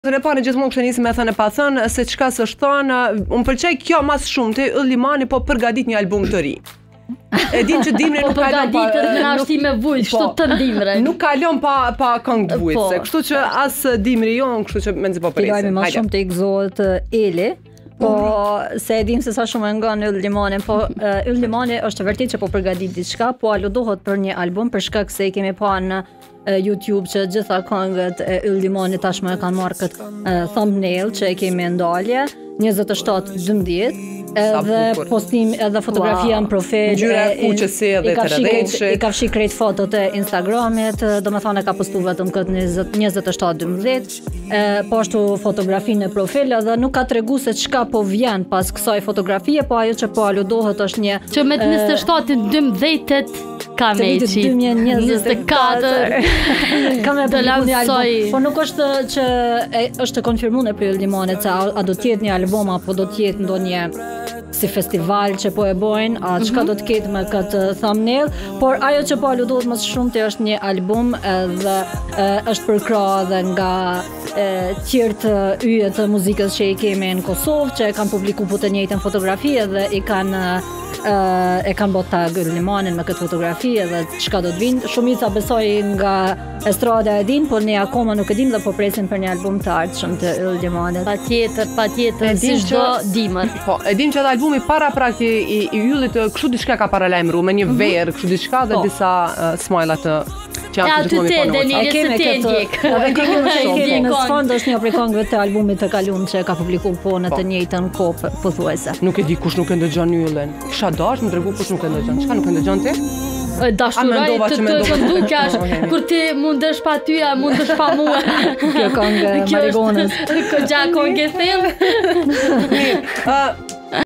E parë gjithmonë kështë nisë me thënë e pa thënë se çka s'është thënë, unë pëlqej kjo mas shumë të Yll Limani po përgatit një album të ri. E din që Dimri nuk kalon pa... përgatitet me ashtime vujt, kështu të Dimre. Nuk kalon pa këngë të vujtse, kështu që as Dimri jon, kështu që menzi po presim. Fillojmë më shumë të i gëzohet Eli. Po se e dim se sa shumë e ngan Yll Limani, po Yll Limani është vërtet që po përgatit diçka, po aludohet për një album për shkak se i kemi pa në YouTube që gjitha këngët e Yll Limani tashmë e kanë marrë këtë thumbnail që e kemi ndalje 27-12 edhe postim edhe fotografia në profil ngjyra e kuqësi edhe të rrëdheshit. I ka fshi krejt fotot e Instagramit, domethënë ka postu vetëm këtë 27-12, po ashtu fotografinë e profil edhe nuk ka tregu se çka po vjen pas kësaj fotografie, po ajo që po aludohet është një që me 27-12 ka me i qitë 2024 ka me publiku një album, po nuk është që është konfirmuar për Yll Limani se a do t'jetë një album apo do t'jetë ndonjë si festival që po e bojnë, a çka do të ketë me këtë thumbnail, por ajo që po aludohet më shumë të është një album dhe është përkrahur edhe nga tjerë yje të muzikës që i kemi në Kosovë, që e kanë publikuar po të njëjtën fotografi dhe e kanë bërë tag Yll Limanin me këtë fotografi dhe çka do të vinë. Shumica besoj nga estrada e din, por ne akoma nuk e dim dhe po presim për një album të ardhshëm të Yll Limanit. Patjetër, si çdo dimër. Po, e dim që edhe albumi para prakti i Yllit kështu diçka ka paralajmëruar me një verë, kështu diçka dhe disa smajla të që janë të gjithmonë e kemi këtë në fond është një prej këngëve të albumit të kaluar që ka publikuar po në të njëjtën kohë pothuajse. Nuk e di kush nuk e ndëgjon Yllin. Kisha dashur më tregu kush nuk e ndëgjon. Çka nuk e ndëgjon ti? Dashuraj të këndukash, kur ti mundesh pa ty, a mundesh pa mua. Kjo këngë marigonës. Kjo gja këngë thellë.